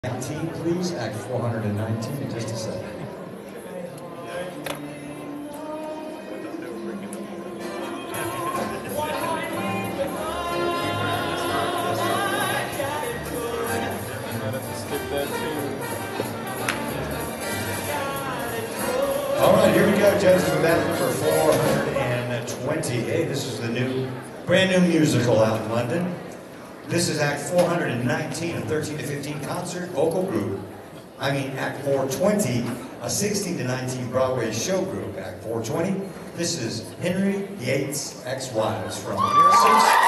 19, please. Act 419 in just a second. All right, here we go, judges. With that number 420. Hey, this is the brand new musical out in London. This is Act 419, a 13 to 15 concert vocal group. Act 420, a 16 to 19 Broadway show group. Act 420. This is Henry VIII's Ex-Wives from Miracles.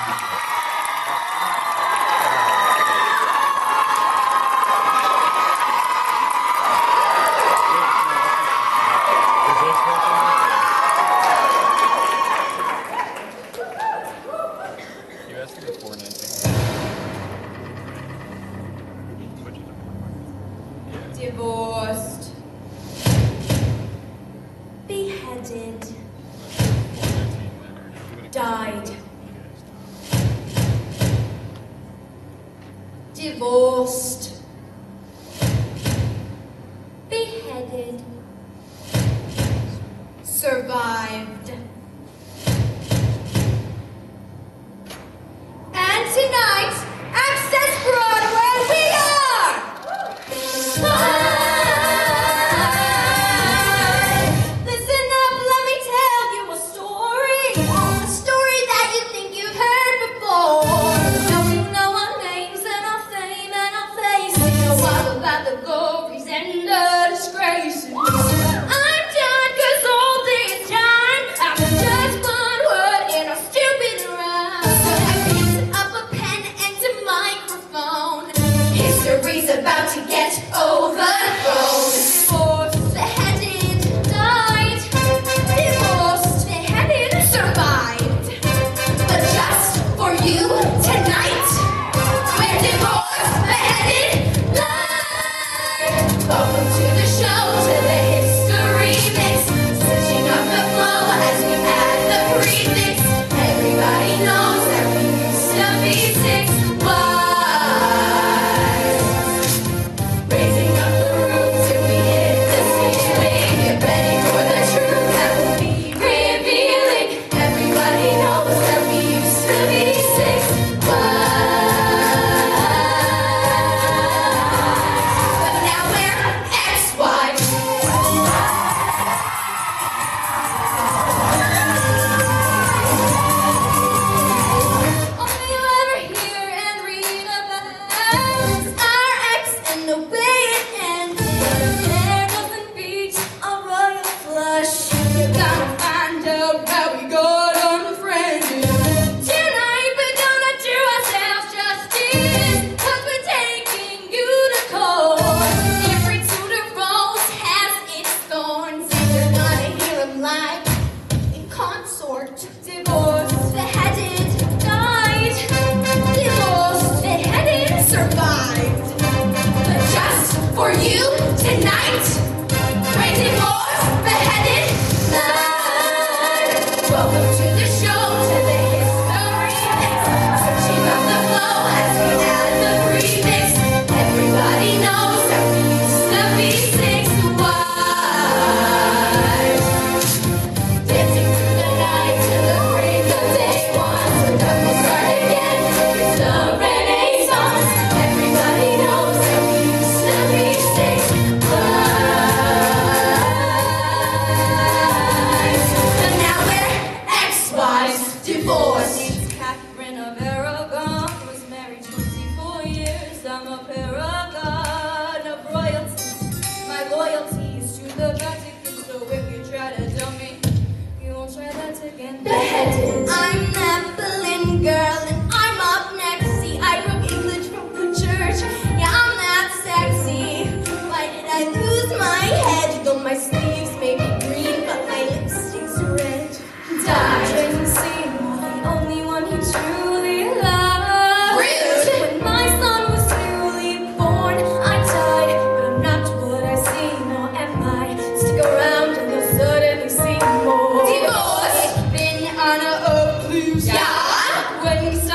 Divorced, beheaded, died. Divorced, beheaded, survived. And tonight, Access Broadway, we are! Listen up, let me tell you a story that you think you've heard before. Now we know our names and our fame and our faces, all about the glories and the disgraces. I'm done, 'cause all this time after just one word in our stupid rhyme. So I picked up a pen and a microphone. History's about to get overthrown. Divorced, beheaded, died. Divorced, beheaded, survived. But just for you tonight, we're divorced, beheaded, died. Welcome to the show, to the history mix. Switching up the flow as we add the prefix. Everybody knows that we used to be six wives. Raising up the roof till we hit the ceiling. Get ready for the truth that will be revealing. Everybody knows that we used to be six wives. But now we're ex-wives. All you ever hear and read about is our ex and obey it, and there doesn't beat a royal flush. You gotta find out how we got unfriended. Tonight we're gonna do ourselves justice, 'cause we're taking you to court. Every Tudor rose has its thorns, and you're gonna hear 'em live in consort. Divorced, beheaded, died. Divorced, beheaded, survived. But just for you tonight, we're divorced, beheaded, died. Welcome to the show, to the history mix. Switching up the flow as we add the remix. Everybody knows that we used to be six wives. Dancing through the night till the break of day one. So that we'll start again. It's the Renaissance. Everybody knows that we used to be six wives. But now we're ex-wives, divorced. Catherine of Aragon was married 24 years. I'm a paragon of royalty. My loyalty is to the Vatican, so if you try to dump me, you won't try that again. Beheaded. I'm Nephilim girl, and I'm up next. See, I broke English from the church. Yeah, I'm that sexy. Why did I lose my head? Though my sleeves may be green, but my lipstick's red. Died. Didn't see him, the only one he truly loved. Rude. When my son was newly born, I died, but I'm not what I seem, nor am I. Stick around and you'll suddenly see more. Divorced. Been on a cruise. Yeah. When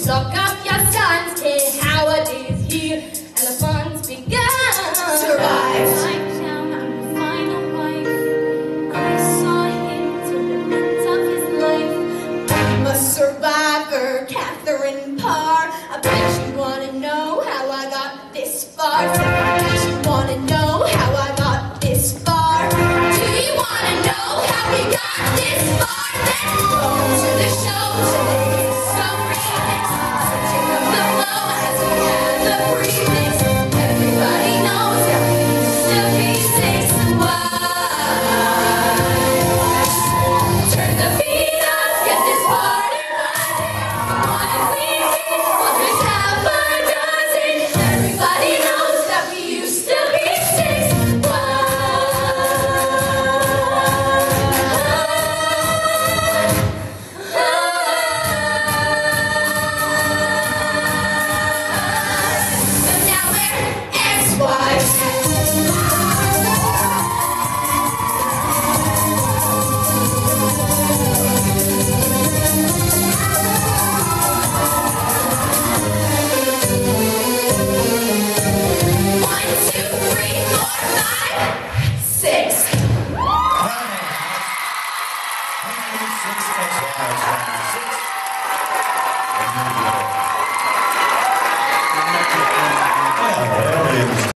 suck.